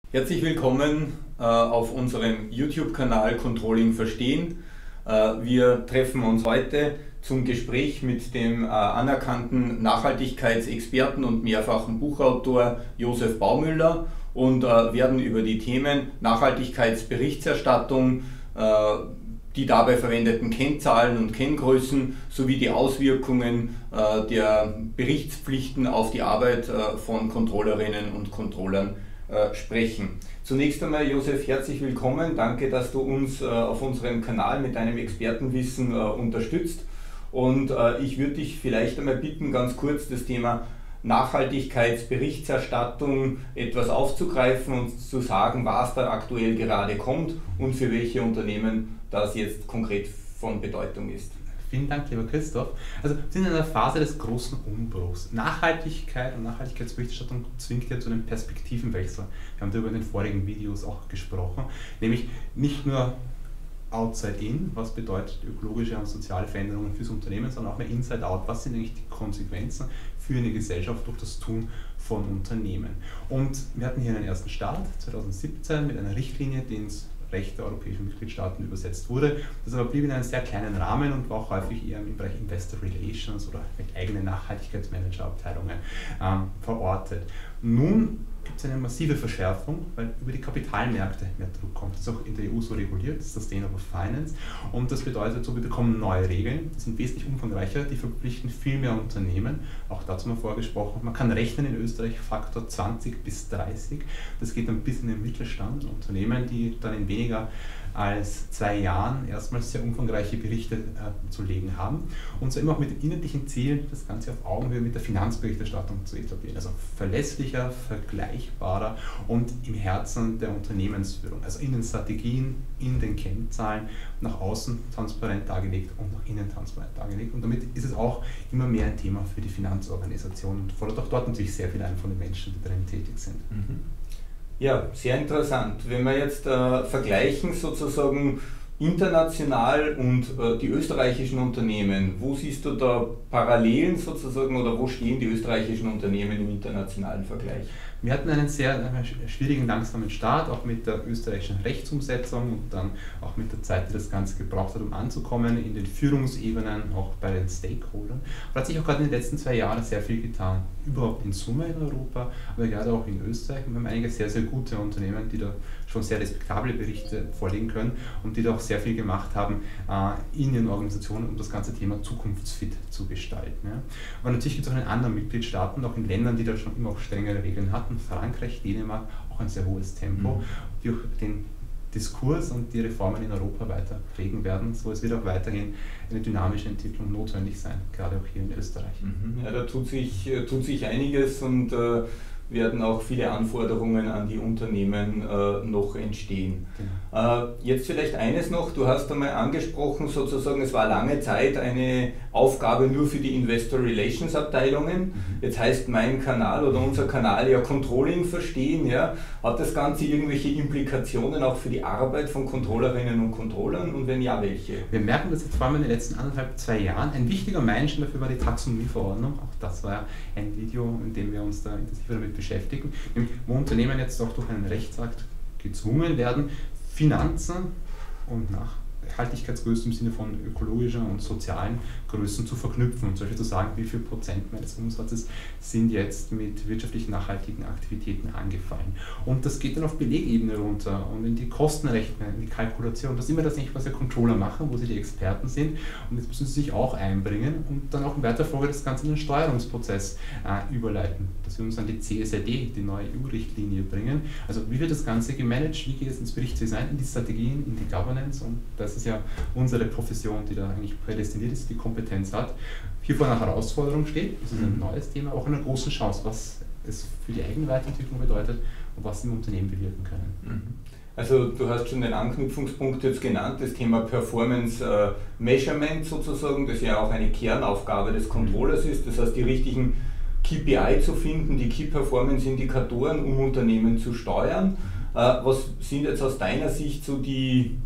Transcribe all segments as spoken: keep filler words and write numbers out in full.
Herzlich willkommen äh, auf unserem YouTube-Kanal Controlling verstehen. Äh, wir treffen uns heute zum Gespräch mit dem äh, anerkannten Nachhaltigkeitsexperten und mehrfachen Buchautor Josef Baumüller und äh, werden über die Themen Nachhaltigkeitsberichterstattung, äh, die dabei verwendeten Kennzahlen und Kenngrößen sowie die Auswirkungen äh, der Berichtspflichten auf die Arbeit äh, von Controllerinnen und Controllern äh, sprechen. Zunächst einmal, Josef, herzlich willkommen. Danke, dass du uns äh, auf unserem Kanal mit deinem Expertenwissen äh, unterstützt. Und äh, ich würde dich vielleicht einmal bitten, ganz kurz das Thema Nachhaltigkeitsberichterstattung etwas aufzugreifen und zu sagen, was da aktuell gerade kommt und für welche Unternehmen das jetzt konkret von Bedeutung ist. Vielen Dank, lieber Christoph. Also wir sind in einer Phase des großen Umbruchs. Nachhaltigkeit und Nachhaltigkeitsberichterstattung zwingt ja zu einem Perspektivenwechsel. Wir haben darüber in den vorigen Videos auch gesprochen, nämlich nicht nur outside in, was bedeutet ökologische und soziale Veränderungen fürs Unternehmen, sondern auch mehr inside out. Was sind eigentlich die Konsequenzen für eine Gesellschaft durch das Tun von Unternehmen? Und wir hatten hier einen ersten Start zwanzig siebzehn mit einer Richtlinie, die ins Recht der europäischen Mitgliedstaaten übersetzt wurde. Das aber blieb in einem sehr kleinen Rahmen und war auch häufig eher im Bereich Investor Relations oder mit eigenen Nachhaltigkeitsmanagerabteilungen ähm, verortet. Nun gibt es eine massive Verschärfung, weil über die Kapitalmärkte mehr Druck kommt. Das ist auch in der E U so reguliert, Sustainable Finance. Und das bedeutet, so wir bekommen neue Regeln, die sind wesentlich umfangreicher, die verpflichten viel mehr Unternehmen. Auch dazu mal vorgesprochen, man kann rechnen in Österreich Faktor zwanzig bis dreißig. Das geht dann bis in den Mittelstand. Unternehmen, die dann in weniger als zwei Jahren erstmals sehr umfangreiche Berichte äh, zu legen haben und so immer auch mit dem inhaltlichen Ziel, das Ganze auf Augenhöhe mit der Finanzberichterstattung zu etablieren. Also verlässlicher, vergleichbarer und im Herzen der Unternehmensführung, also in den Strategien, in den Kennzahlen, nach außen transparent dargelegt und nach innen transparent dargelegt. Und damit ist es auch immer mehr ein Thema für die Finanzorganisation und fordert auch dort natürlich sehr viel ein von den Menschen, die darin tätig sind. Mhm. Ja, sehr interessant. Wenn wir jetzt äh, vergleichen sozusagen international und äh, die österreichischen Unternehmen, wo siehst du da Parallelen sozusagen oder wo stehen die österreichischen Unternehmen im internationalen Vergleich? Wir hatten einen sehr schwierigen, langsamen Start, auch mit der österreichischen Rechtsumsetzung und dann auch mit der Zeit, die das Ganze gebraucht hat, um anzukommen, in den Führungsebenen, auch bei den Stakeholdern. Da hat sich auch gerade in den letzten zwei Jahren sehr viel getan, überhaupt in Summe in Europa, aber gerade auch in Österreich. Und wir haben einige sehr, sehr gute Unternehmen, die da schon sehr respektable Berichte vorlegen können und die da auch sehr viel gemacht haben in ihren Organisationen, um das ganze Thema zukunftsfit zu gestalten. Aber natürlich gibt es auch in anderen Mitgliedstaaten, auch in Ländern, die da schon immer auch strengere Regeln hatten, Frankreich, Dänemark, auch ein sehr hohes Tempo, mhm. die auch den Diskurs und die Reformen in Europa weiter prägen werden. So es wird auch weiterhin eine dynamische Entwicklung notwendig sein, gerade auch hier in Österreich. Mhm. Ja, da tut sich, tut sich einiges und äh, werden auch viele Anforderungen an die Unternehmen äh, noch entstehen. Genau. Äh, jetzt vielleicht eines noch, du hast einmal angesprochen, sozusagen, es war lange Zeit eine Aufgabe nur für die Investor Relations Abteilungen. Mhm. Jetzt heißt mein Kanal oder unser Kanal ja Controlling verstehen. Ja. Hat das Ganze irgendwelche Implikationen auch für die Arbeit von Controllerinnen und Controllern und wenn ja, welche? Wir merken das jetzt vor allem in den letzten anderthalb, zwei Jahren. Ein wichtiger Meilenstein dafür war die Taxonomieverordnung. Auch das war ein Video, in dem wir uns da intensiver damit beschäftigen, nämlich wo Unternehmen jetzt auch durch einen Rechtsakt gezwungen werden, Finanzen und Nachhaltigkeitsgrößen im Sinne von ökologischer und sozialen Größen zu verknüpfen und zum Beispiel zu sagen, wie viel Prozent meines Umsatzes sind jetzt mit wirtschaftlich nachhaltigen Aktivitäten angefallen. Und das geht dann auf Belegebene runter und in die Kostenrechnung, in die Kalkulation. Das ist immer das nicht, was wir Controller machen, wo sie die Experten sind und jetzt müssen sie sich auch einbringen und dann auch in weiterer Folge das Ganze in den Steuerungsprozess äh, überleiten. Dass wir uns an die C S R D, die neue E U-Richtlinie, bringen. Also wie wird das Ganze gemanagt, wie geht es ins Berichtsdesign, in die Strategien, in die Governance und das ist ja unsere Profession, die da eigentlich prädestiniert ist, die Kompetenz hat. Hier vor einer Herausforderung steht, das ist ein neues Thema, auch eine große Chance, was es für die eigene Weiterentwicklung bedeutet und was sie im Unternehmen bewirken können. Also du hast schon den Anknüpfungspunkt jetzt genannt, das Thema Performance äh, Measurement sozusagen, das ja auch eine Kernaufgabe des Controllers ist, das heißt die richtigen K P I zu finden, die Key Performance Indikatoren, um Unternehmen zu steuern. Äh, was sind jetzt aus deiner Sicht so die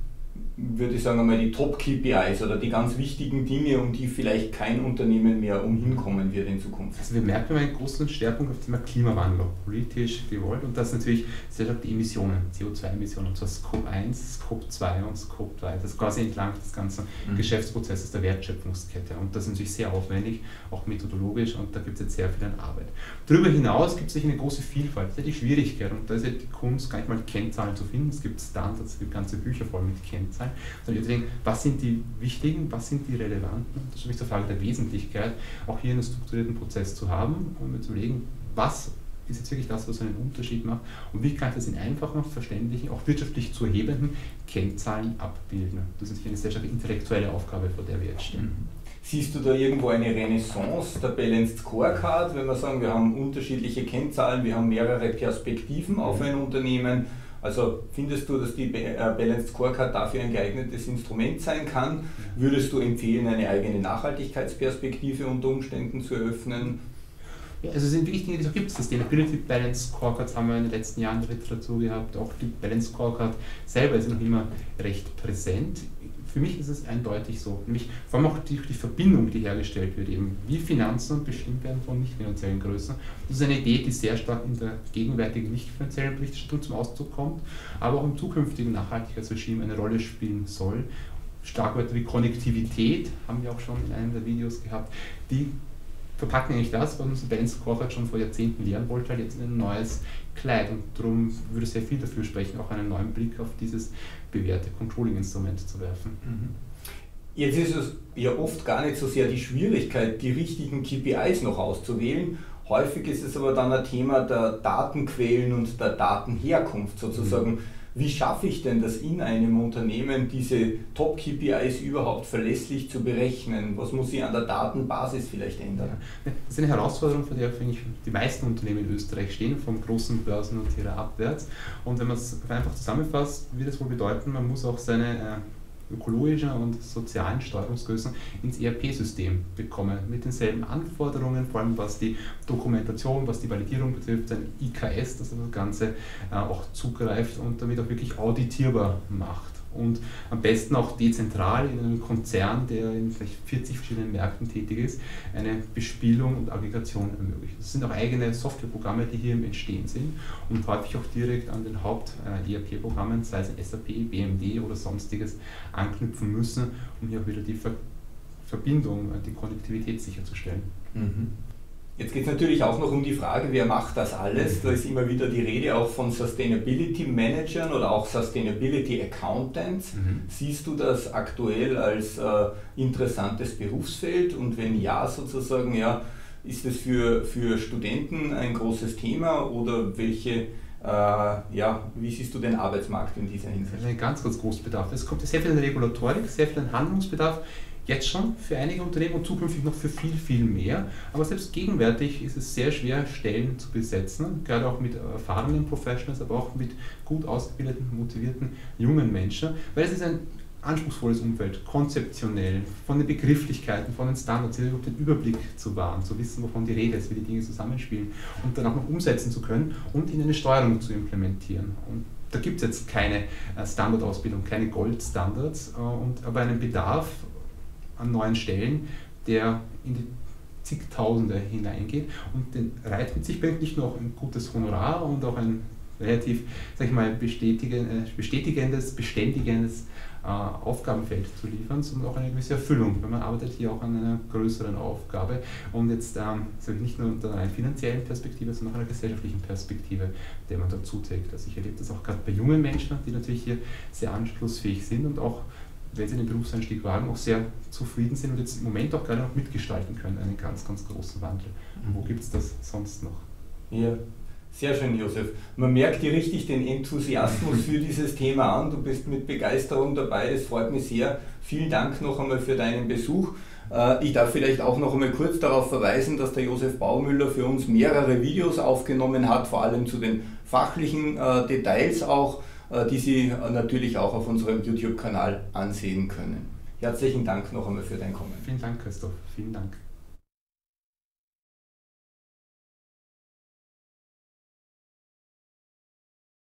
würde ich sagen einmal, die Top-K P Is oder die ganz wichtigen Dinge, um die vielleicht kein Unternehmen mehr umhinkommen wird in Zukunft? Also wir merken einen großen Schwerpunkt auf das Thema Klimawandel, politisch gewollt, und das ist natürlich sehr stark die Emissionen, C O zwei Emissionen, und zwar Scope eins, Scope zwei und Scope drei, das ist quasi entlang des ganzen mhm. Geschäftsprozesses der Wertschöpfungskette, und das ist natürlich sehr aufwendig, auch methodologisch, und da gibt es jetzt sehr viel an Arbeit. Darüber hinaus gibt es sicher eine große Vielfalt, das ist ja die Schwierigkeit, und da ist ja die Kunst, gar nicht mal Kennzahlen zu finden, es gibt Standards, es gibt ganze Bücher voll mit Kennzahlen, sondern wir denken, was sind die wichtigen, was sind die relevanten, das ist nämlich zur Frage der Wesentlichkeit, auch hier einen strukturierten Prozess zu haben und mir zu überlegen, was ist jetzt wirklich das, was einen Unterschied macht, und wie kann ich das in einfachen, verständlichen, auch wirtschaftlich zu erhebenden Kennzahlen abbilden. Das ist eine sehr starke intellektuelle Aufgabe, vor der wir jetzt stehen. Siehst du da irgendwo eine Renaissance der Balanced Scorecard, wenn wir sagen, wir haben unterschiedliche Kennzahlen, wir haben mehrere Perspektiven auf ein Unternehmen? Also findest du, dass die Balanced Scorecard dafür ein geeignetes Instrument sein kann? Würdest du empfehlen, eine eigene Nachhaltigkeitsperspektive unter Umständen zu eröffnen? Ja, also es sind wirklich Dinge, die es auch gibt. Sustainability Balanced Scorecards haben wir in den letzten Jahren in der Literatur gehabt. Auch die Balanced Scorecard selber ist noch immer recht präsent. Für mich ist es eindeutig so, nämlich vor allem auch die, die Verbindung, die hergestellt wird, eben wie Finanzen bestimmt werden von nicht finanziellen Größen. Das ist eine Idee, die sehr stark in der gegenwärtigen nicht finanziellen Berichterstattung zum Ausdruck kommt, aber auch im zukünftigen Nachhaltigkeitsregime eine Rolle spielen soll. Schlagwörter wie Konnektivität haben wir auch schon in einem der Videos gehabt, die verpacken eigentlich das, was uns Balanced Scorecard schon vor Jahrzehnten lehren wollte, halt jetzt in ein neues Kleid, und darum würde sehr viel dafür sprechen, auch einen neuen Blick auf dieses bewährte Controlling-Instrument zu werfen. Jetzt ist es ja oft gar nicht so sehr die Schwierigkeit, die richtigen K P Is noch auszuwählen. Häufig ist es aber dann ein Thema der Datenquellen und der Datenherkunft sozusagen. Mhm. Wie schaffe ich denn das in einem Unternehmen, diese Top-K P Is überhaupt verlässlich zu berechnen? Was muss ich an der Datenbasis vielleicht ändern? Ja, das ist eine Herausforderung, vor der finde ich die meisten Unternehmen in Österreich stehen, vom großen Börsennotierer abwärts. Und wenn man es einfach zusammenfasst, wird es wohl bedeuten, man muss auch seine äh, ökologischen und sozialen Steuerungsgrößen ins E R P-System bekommen, mit denselben Anforderungen, vor allem was die Dokumentation, was die Validierung betrifft, ein I K S, das das Ganze äh, auch zugreift und damit auch wirklich auditierbar macht. Und am besten auch dezentral in einem Konzern, der in vielleicht vierzig verschiedenen Märkten tätig ist, eine Bespielung und Aggregation ermöglicht. Das sind auch eigene Softwareprogramme, die hier im Entstehen sind und häufig auch direkt an den Haupt-E R P-Programmen, sei es S A P, B M D oder sonstiges, anknüpfen müssen, um hier auch wieder die Ver Verbindung, die Konnektivität sicherzustellen. Mhm. Jetzt geht es natürlich auch noch um die Frage, wer macht das alles? Da ist immer wieder die Rede auch von Sustainability Managern oder auch Sustainability Accountants. Mhm. Siehst du das aktuell als äh, interessantes Berufsfeld? Und wenn ja, sozusagen, ja, ist es für, für Studenten ein großes Thema oder welche, äh, ja, wie siehst du den Arbeitsmarkt in dieser Hinsicht? Ein ganz, ganz großer Bedarf. Es kommt sehr viel an Regulatorik, sehr viel an Handlungsbedarf. Jetzt schon für einige Unternehmen und zukünftig noch für viel, viel mehr. Aber selbst gegenwärtig ist es sehr schwer, Stellen zu besetzen, gerade auch mit erfahrenen Professionals, aber auch mit gut ausgebildeten, motivierten jungen Menschen, weil es ist ein anspruchsvolles Umfeld, konzeptionell, von den Begrifflichkeiten, von den Standards, hier den Überblick zu wahren, zu wissen, wovon die Rede ist, wie die Dinge zusammenspielen und dann auch noch umsetzen zu können und in eine Steuerung zu implementieren. Und da gibt es jetzt keine Standardausbildung, keine Goldstandards, und aber einen Bedarf an neuen Stellen, der in die zigtausende hineingeht und den Reiz mit sich bringt, nicht nur ein gutes Honorar und auch ein relativ, sag ich mal, bestätigendes, beständigendes äh, Aufgabenfeld zu liefern, sondern auch eine gewisse Erfüllung, weil man arbeitet hier auch an einer größeren Aufgabe und jetzt ähm, nicht nur unter einer finanziellen Perspektive, sondern auch einer gesellschaftlichen Perspektive, der man dazu trägt. Also ich erlebe das auch gerade bei jungen Menschen, die natürlich hier sehr anschlussfähig sind und auch, wenn sie den Berufseinstieg wagen, auch sehr zufrieden sind und jetzt im Moment auch gerade noch mitgestalten können, einen ganz, ganz großen Wandel. Und wo gibt es das sonst noch? Ja, sehr schön, Josef. Man merkt dir richtig den Enthusiasmus für dieses Thema an. Du bist mit Begeisterung dabei, das freut mich sehr. Vielen Dank noch einmal für deinen Besuch. Ich darf vielleicht auch noch einmal kurz darauf verweisen, dass der Josef Baumüller für uns mehrere Videos aufgenommen hat, vor allem zu den fachlichen Details auch, die Sie natürlich auch auf unserem YouTube-Kanal ansehen können. Herzlichen Dank noch einmal für dein Kommen. Vielen Dank, Christoph. Vielen Dank.